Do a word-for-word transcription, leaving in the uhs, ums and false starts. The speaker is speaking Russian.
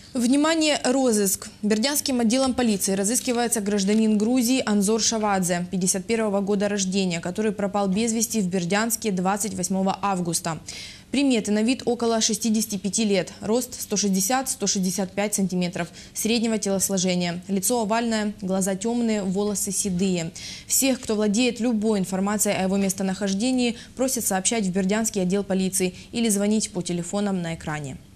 Внимание, розыск. Бердянским отделом полиции разыскивается гражданин Грузии Анзор Шавадзе, пятьдесят первого года рождения, который пропал без вести в Бердянске двадцать восьмого августа. Приметы: на вид около шестидесяти пяти лет, рост сто шестьдесят — сто шестьдесят пять сантиметров, среднего телосложения, лицо овальное, глаза темные, волосы седые. Всех, кто владеет любой информацией о его местонахождении, просят сообщать в Бердянский отдел полиции или звонить по телефонам на экране.